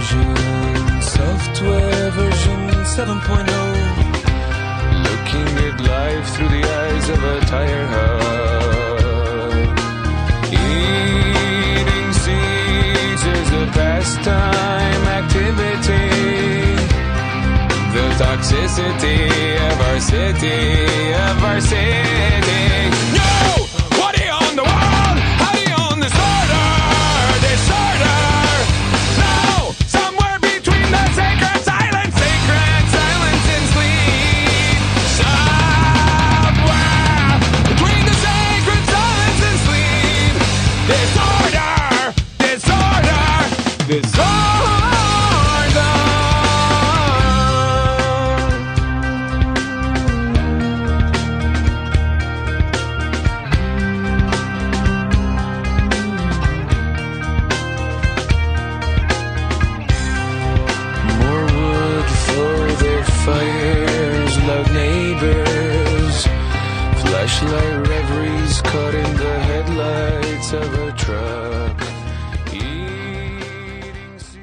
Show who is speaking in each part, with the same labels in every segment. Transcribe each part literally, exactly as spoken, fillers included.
Speaker 1: version, software version seven point oh. Looking at life through the eyes of a tire hub. Eating seeds is a pastime activity. The toxicity of our city, of our city. No! What do you own the world? How do you own disorder? Disorder! No! Somewhere between the sacred silence, sacred silence and sleep. Somewhere between the sacred silence and sleep. Disorder! Disorder! Disorder! Fires, loud neighbors, flashlight reveries caught in the headlights of a truck. Eating seeds.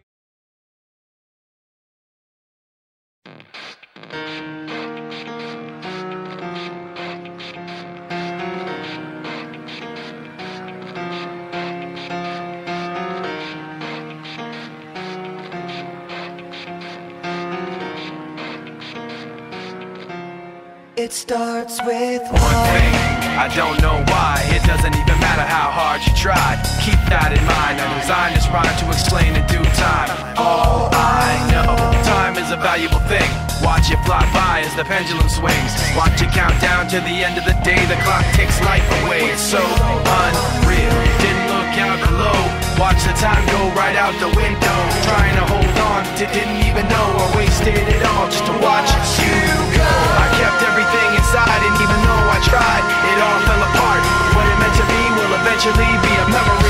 Speaker 2: It starts with
Speaker 3: one thing, I don't know why. It doesn't even matter how hard you tried. Keep that in mind. I designed this rhyme to explain in due time. All I know, time is a valuable thing. Watch it fly by as the pendulum swings. Watch it count down to the end of the day. The clock takes life away. It's so unreal. Didn't look out below. Watch the time go right out the window. Trying to hold on to didn't even know I wasted it all just to watch you go. I kept everything inside, and even though I tried, it all fell apart. What it meant to be will eventually be a memory.